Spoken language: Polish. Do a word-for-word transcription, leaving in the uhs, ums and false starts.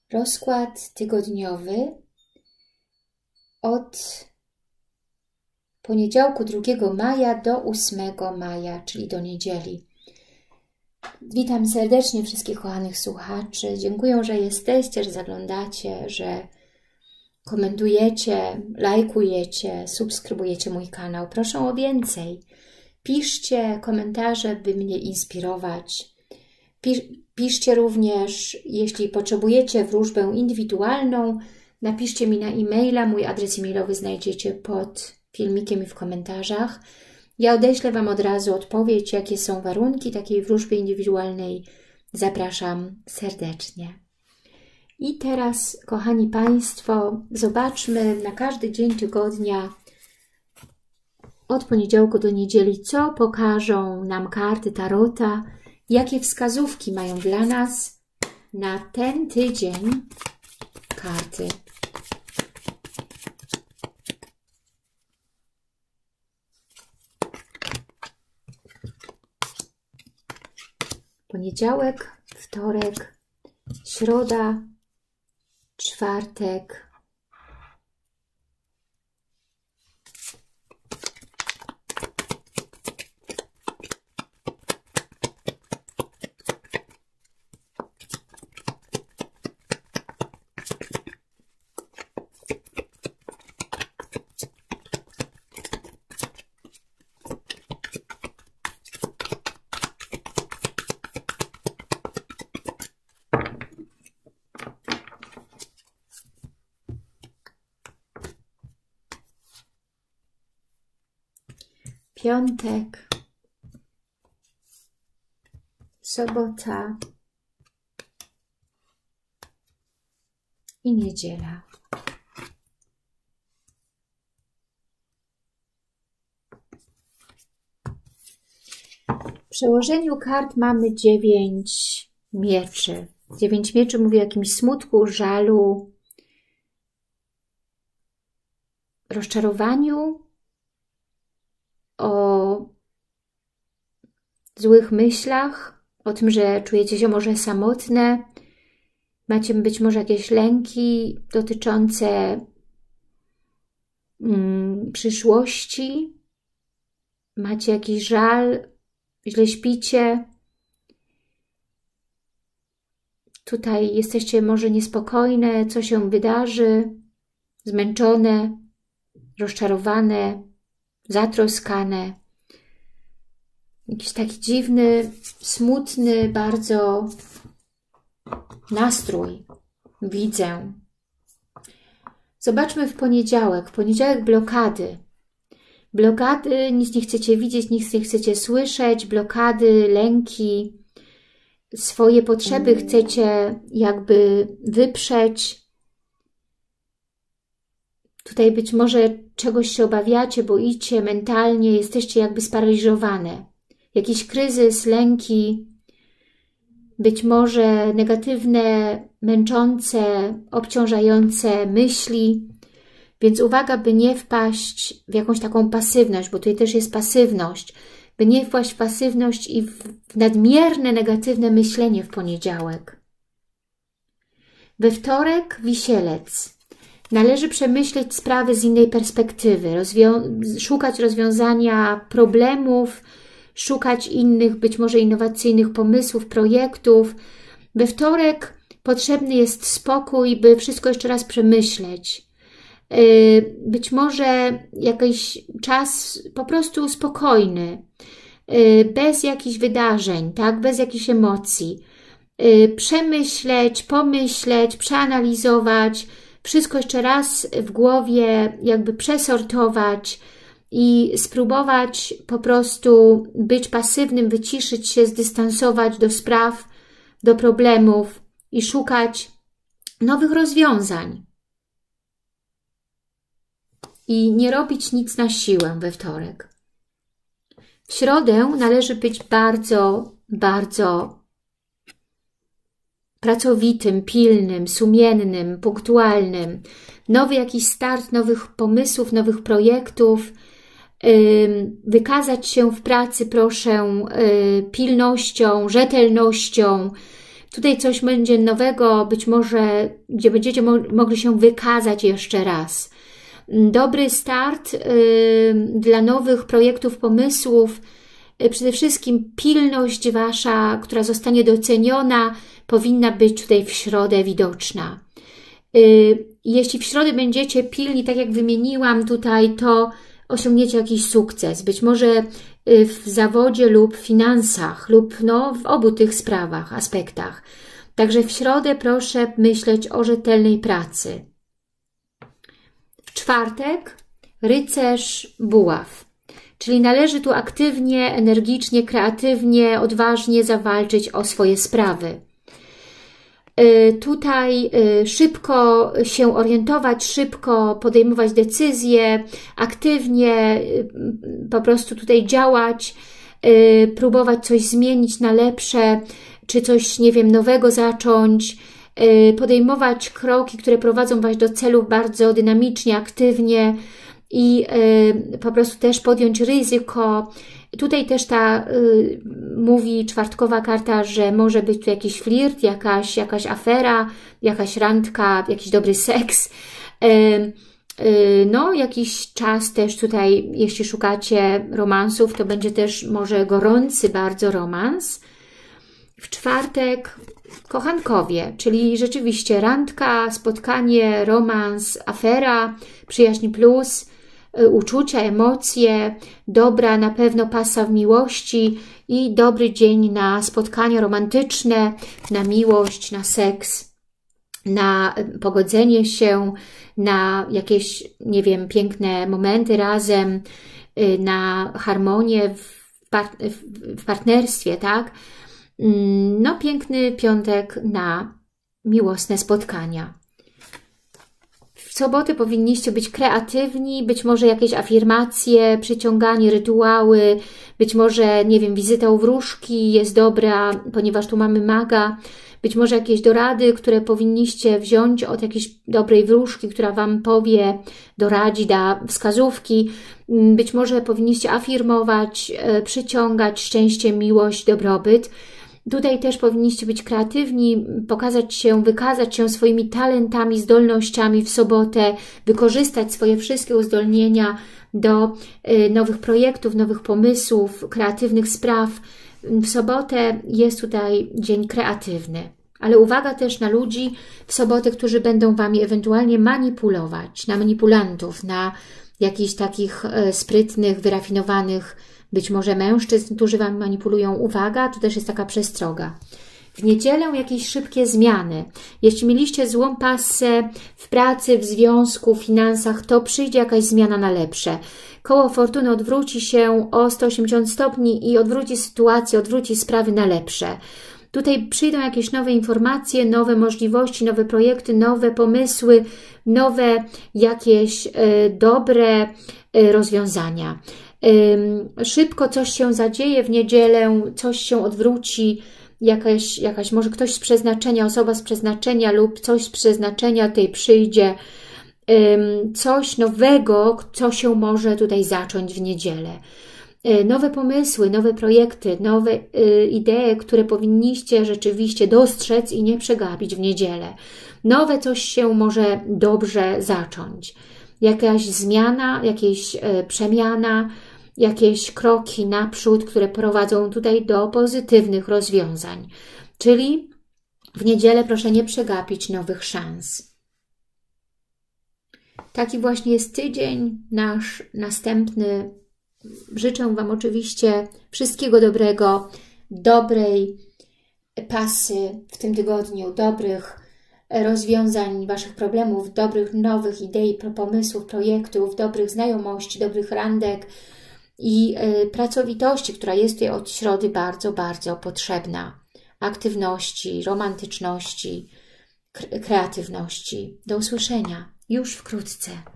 Rozkład tygodniowy od poniedziałku drugiego maja do ósmego maja, czyli do niedzieli. Witam serdecznie wszystkich kochanych słuchaczy. Dziękuję, że jesteście, że zaglądacie, że komentujecie, lajkujecie, subskrybujecie mój kanał. Proszę o więcej. Piszcie komentarze, by mnie inspirować. Piszcie również, jeśli potrzebujecie wróżbę indywidualną, napiszcie mi na e-maila. Mój adres e-mailowy znajdziecie pod filmikiem i w komentarzach. Ja odeślę Wam od razu odpowiedź, jakie są warunki takiej wróżby indywidualnej. Zapraszam serdecznie. I teraz, kochani Państwo, zobaczmy na każdy dzień tygodnia, od poniedziałku do niedzieli, co pokażą nam karty Tarota, jakie wskazówki mają dla nas na ten tydzień karty. Poniedziałek, wtorek, środa, czwartek, piątek, sobota i niedziela. W przełożeniu kart mamy dziewięć mieczy. Dziewięć mieczy mówi o jakimś smutku, żalu, rozczarowaniu, o złych myślach, o tym, że czujecie się może samotne, macie być może jakieś lęki dotyczące mm, przyszłości, macie jakiś żal, źle śpicie. Tutaj jesteście może niespokojne, co się wydarzy, zmęczone, rozczarowane, zatroskane. Jakiś taki dziwny, smutny bardzo nastrój widzę. Zobaczmy w poniedziałek. W poniedziałek blokady. Blokady, nic nie chcecie widzieć, nic nie chcecie słyszeć, blokady, lęki. Swoje potrzeby chcecie jakby wyprzeć. Tutaj być może czegoś się obawiacie, boicie mentalnie, jesteście jakby sparaliżowane. Jakiś kryzys, lęki, być może negatywne, męczące, obciążające myśli. Więc uwaga, by nie wpaść w jakąś taką pasywność, bo tutaj też jest pasywność. By nie wpaść w pasywność i w nadmierne, negatywne myślenie w poniedziałek. We wtorek Wisielec. Należy przemyśleć sprawy z innej perspektywy, rozwią szukać rozwiązania problemów, szukać innych, być może innowacyjnych pomysłów, projektów. We wtorek potrzebny jest spokój, by wszystko jeszcze raz przemyśleć. Być może jakiś czas po prostu spokojny, bez jakichś wydarzeń, tak? Bez jakichś emocji. Przemyśleć, pomyśleć, przeanalizować, wszystko jeszcze raz w głowie jakby przesortować i spróbować po prostu być pasywnym, wyciszyć się, zdystansować do spraw, do problemów i szukać nowych rozwiązań. I nie robić nic na siłę we wtorek. W środę należy być bardzo, bardzo pracowitym, pilnym, sumiennym, punktualnym. Nowy jakiś start, nowych pomysłów, nowych projektów. Wykazać się w pracy, proszę, pilnością, rzetelnością. Tutaj coś będzie nowego, być może, gdzie będziecie mo mogli się wykazać jeszcze raz. Dobry start y, dla nowych projektów, pomysłów. Y, przede wszystkim pilność Wasza, która zostanie doceniona, powinna być tutaj w środę widoczna. Y, jeśli w środę będziecie pilni, tak jak wymieniłam tutaj, to osiągniecie jakiś sukces. Być może y, w zawodzie lub w finansach, lub no, w obu tych sprawach, aspektach. Także w środę proszę myśleć o rzetelnej pracy. W czwartek rycerz buław, czyli należy tu aktywnie, energicznie, kreatywnie, odważnie zawalczyć o swoje sprawy. Tutaj szybko się orientować, szybko podejmować decyzje, aktywnie po prostu tutaj działać, próbować coś zmienić na lepsze, czy coś, nie wiem, nowego zacząć, podejmować kroki, które prowadzą Was do celów bardzo dynamicznie, aktywnie i po prostu też podjąć ryzyko. Tutaj też ta y, mówi czwartkowa karta, że może być tu jakiś flirt, jakaś, jakaś afera, jakaś randka, jakiś dobry seks. Y, y, no, jakiś czas też tutaj, jeśli szukacie romansów, to będzie też może gorący bardzo romans. W czwartek kochankowie, czyli rzeczywiście randka, spotkanie, romans, afera, przyjaźń plus, uczucia, emocje, dobra na pewno pasa w miłości i dobry dzień na spotkania romantyczne, na miłość, na seks, na pogodzenie się, na jakieś, nie wiem, piękne momenty razem, na harmonię w, par w partnerstwie, tak? No, piękny piątek na miłosne spotkania. W sobotę powinniście być kreatywni, być może jakieś afirmacje, przyciąganie, rytuały, być może, nie wiem, wizyta u wróżki jest dobra, ponieważ tu mamy maga, być może jakieś dorady, które powinniście wziąć od jakiejś dobrej wróżki, która Wam powie, doradzi, da wskazówki, być może powinniście afirmować, przyciągać szczęście, miłość, dobrobyt. Tutaj też powinniście być kreatywni, pokazać się, wykazać się swoimi talentami, zdolnościami w sobotę, wykorzystać swoje wszystkie uzdolnienia do y, nowych projektów, nowych pomysłów, kreatywnych spraw. W sobotę jest tutaj dzień kreatywny. Ale uwaga też na ludzi w sobotę, którzy będą Wami ewentualnie manipulować, na manipulantów, na jakichś takich y, sprytnych, wyrafinowanych być może mężczyzn, którzy Wam manipulują. Uwaga, tu też jest taka przestroga. W niedzielę jakieś szybkie zmiany. Jeśli mieliście złą passę w pracy, w związku, w finansach, to przyjdzie jakaś zmiana na lepsze. Koło fortuny odwróci się o sto osiemdziesiąt stopni i odwróci sytuację, odwróci sprawy na lepsze. Tutaj przyjdą jakieś nowe informacje, nowe możliwości, nowe projekty, nowe pomysły, nowe jakieś y, dobre y, rozwiązania. Szybko coś się zadzieje w niedzielę, coś się odwróci, jakaś, jakaś może ktoś z przeznaczenia, osoba z przeznaczenia lub coś z przeznaczenia tutaj przyjdzie, coś nowego, co się może tutaj zacząć w niedzielę. Nowe pomysły, nowe projekty, nowe idee, które powinniście rzeczywiście dostrzec i nie przegapić w niedzielę. Nowe coś się może dobrze zacząć. Jakaś zmiana, jakaś przemiana, jakieś kroki naprzód, które prowadzą tutaj do pozytywnych rozwiązań. Czyli w niedzielę proszę nie przegapić nowych szans. Taki właśnie jest tydzień nasz następny. Życzę Wam oczywiście wszystkiego dobrego, dobrej pasy w tym tygodniu, dobrych rozwiązań Waszych problemów, dobrych nowych idei, pomysłów, projektów, dobrych znajomości, dobrych randek i y, pracowitości, która jest tutaj od środy bardzo, bardzo potrzebna. Aktywności, romantyczności, kreatywności. Do usłyszenia już wkrótce.